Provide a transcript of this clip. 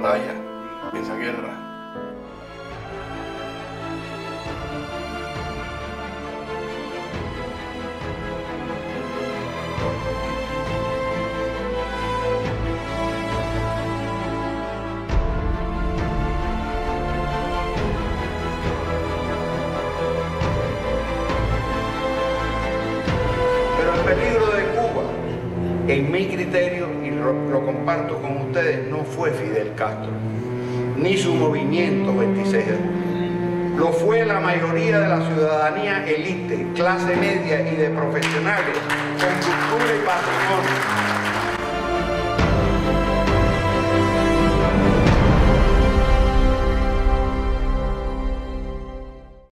batalla en esa guerra. Pero el peligro de Cuba, en mi criterio, y lo comparto con ustedes, no fue Fidel Castro, ni su movimiento 26 de julio. Lo fue la mayoría de la ciudadanía élite, clase media y de profesionales con cultura y patrimonio,